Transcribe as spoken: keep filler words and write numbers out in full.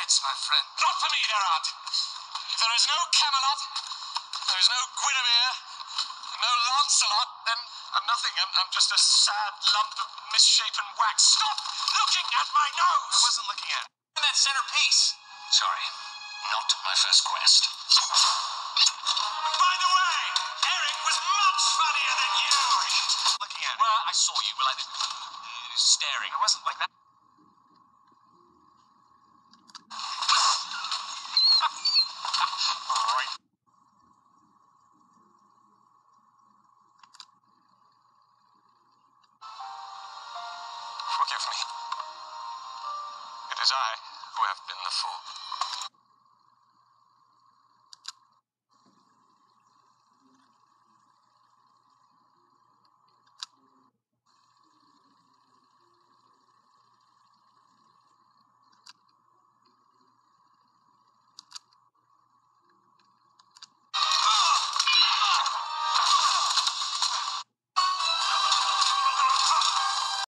limits, my friend. Not for me, there aren't. If there is no Camelot, there is no Guinevere, no Lancelot, then I'm nothing. I'm, I'm just a sad lump of misshapen wax. Stop looking at my nose! I wasn't looking at it. That centerpiece. Sorry, not my first quest. By the way, Eric was much funnier than you. Looking at it. Well, I saw you. Well, I did. Staring. I wasn't like that. Right. Forgive me. It is I who have been the fool.